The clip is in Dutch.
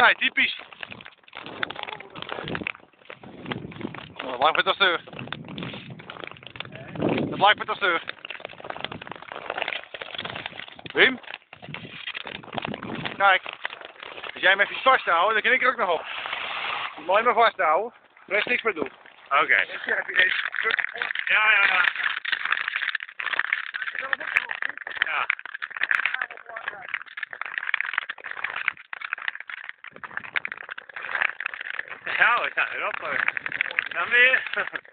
Nee, typisch. Dat lijkt me toch steur. Dat lijkt me toch steur. Wim? Kijk. Als jij hem even vasthouden, dan kan ik er ook nog op. Je moet hem maar vasthouden. Er is niks meer doen. Oké. Ja. Ja. Ja, we zijn erop. Dan weer.